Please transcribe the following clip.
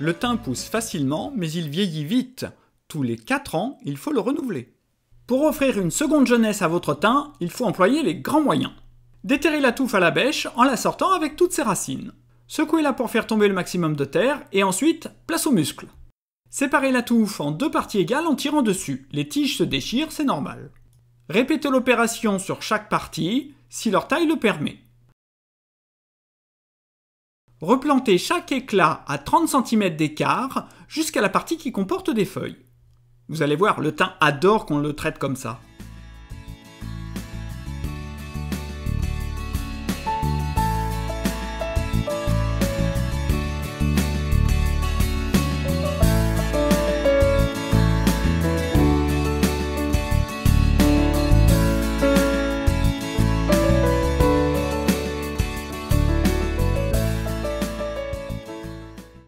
Le thym pousse facilement, mais il vieillit vite. Tous les 4 ans, il faut le renouveler. Pour offrir une seconde jeunesse à votre thym, il faut employer les grands moyens. Déterrez la touffe à la bêche en la sortant avec toutes ses racines. Secouez-la pour faire tomber le maximum de terre et ensuite, place aux muscles. Séparez la touffe en 2 parties égales en tirant dessus. Les tiges se déchirent, c'est normal. Répétez l'opération sur chaque partie, si leur taille le permet. Replantez chaque éclat à 30 cm d'écart jusqu'à la partie qui comporte des feuilles. Vous allez voir, le thym adore qu'on le traite comme ça.